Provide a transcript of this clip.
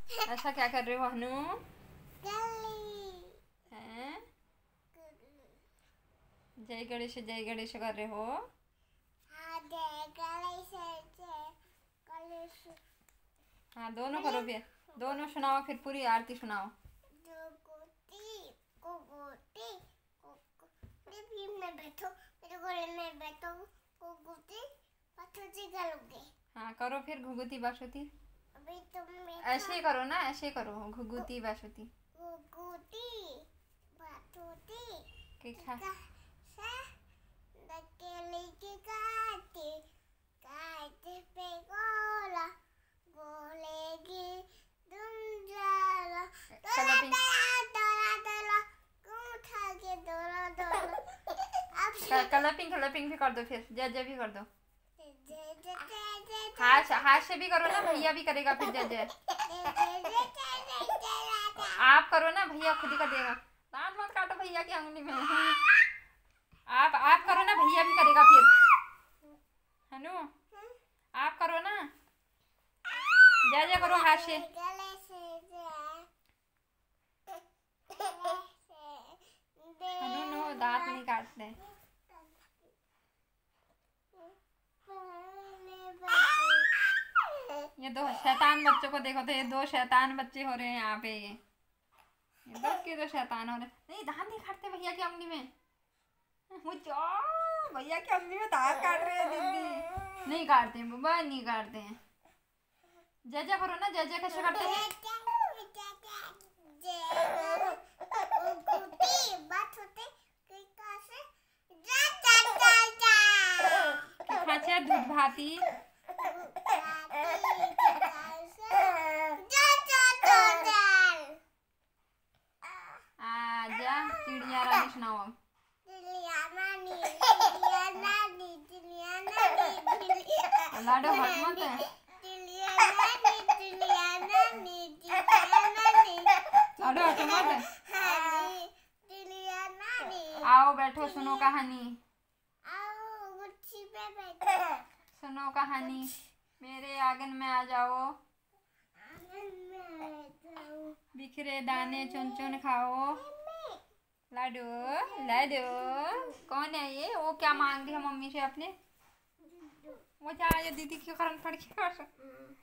अच्छा क्या कर रहे हो हनु? हैं? जय गणेश कर रहे हो? हाँ दोनों करो फिर, दोनों सुनाओ फिर, पूरी आरती सुनाओ। में बैठो, मेरे घोड़े में बैठो, हाँ करो फिर घुघुती बासुती। अभी तुम ऐसे ही करो ना, ऐसे ही करो, घुघुती बासुती। के खा पे गोला बोलेगी तुम जरा क्लैपिंग क्लैपिंग भी कर दो फिर, जय जय भी कर दो। हाथ से भी करो ना, भैया भी करेगा फिर जय जय। आप करो ना, भैया खुद ही कर देगा। दांत मत काटो भैया की अंगुली में। आप करो ना, भैया भी करेगा फिर। हनु आप करो ना, जय जय करो हाथ से। हनु नो दांत नहीं काटते। ये दो शैतान बच्चों को देखो, तो ये दो शैतान बच्चे हो रहे हैं यहाँ पे। ये दो के दो शैतान हो रहे। नहीं दांत नहीं काटते भैया की अंगली में। भैया की अंगली में दांत काट रहे हैं दीदी। नहीं काटते हैं बाबा, नहीं काटते हैं। जय जय करो ना, जय जय कैसे करते हैं? दूध भाती आजा चिड़िया रानी सुनाओ अब। लाडो हट मत है। लाडो हट मत है। आओ बैठो, सुनो कहानी। सुनो कहानी, मेरे आंगन में आ जाओ, बिखरे दाने चुन चुन खाओ। लाडो लाडो कौन है ये? वो क्या मांग रही है मम्मी से अपने? वो जा दीदी के कारण पड़ के